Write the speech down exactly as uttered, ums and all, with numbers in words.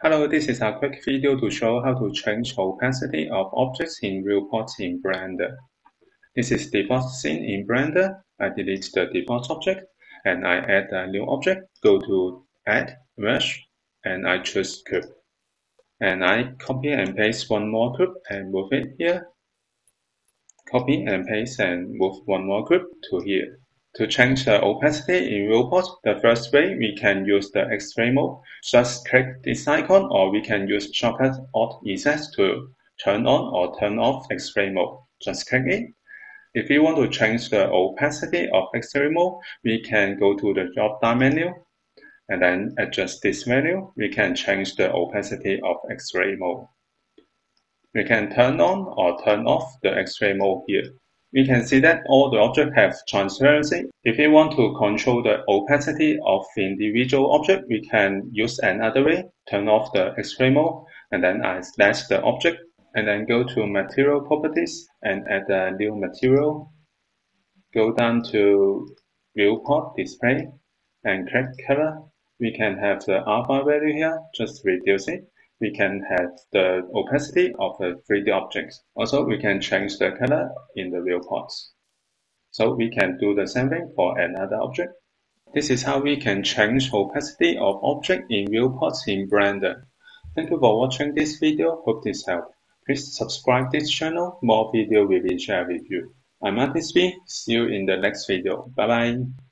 Hello, this is a quick video to show how to change opacity of objects in Viewport in Blender. This is default scene in Blender. I delete the default object and I add a new object. Go to Add, Mesh, and I choose Cube. And I copy and paste one more cube and move it here. Copy and paste and move one more cube to here. To change the opacity in Viewport, the first way we can use the X-ray mode. Just click this icon, or we can use shortcut Alt Z to turn on or turn off X-ray mode. Just click it. If we want to change the opacity of X-ray mode, we can go to the drop-down menu and then adjust this value. We can change the opacity of X-ray mode. We can turn on or turn off the X-ray mode here. We can see that all the objects have transparency. If we want to control the opacity of individual object, we can use another way. Turn off the X-ray mode, and then I select the object, and then go to Material Properties and add a new material. Go down to Viewport Display and click Color. We can have the alpha value here. Just reduce it. We can have the opacity of the three D objects. Also, we can change the color in the viewports. So we can do the same thing for another object. This is how we can change opacity of object in viewports in Blender. Thank you for watching this video. Hope this helped. Please subscribe this channel. More video will be shared with you. I'm Artist B. See you in the next video. Bye bye.